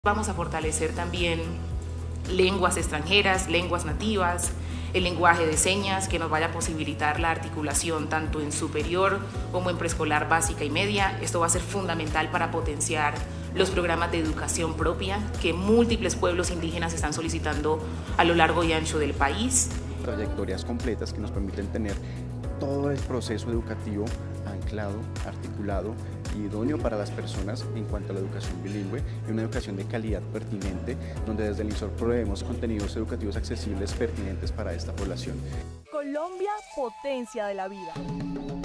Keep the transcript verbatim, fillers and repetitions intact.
Vamos a fortalecer también lenguas extranjeras, lenguas nativas, el lenguaje de señas que nos vaya a posibilitar la articulación tanto en superior como en preescolar básica y media. Esto va a ser fundamental para potenciar los programas de educación propia que múltiples pueblos indígenas están solicitando a lo largo y ancho del país. Trayectorias completas que nos permiten tener todo el proceso educativo anclado, articulado y idóneo para las personas en cuanto a la educación bilingüe y una educación de calidad pertinente, donde desde el INSOR proveemos contenidos educativos accesibles pertinentes para esta población. Colombia, potencia de la vida.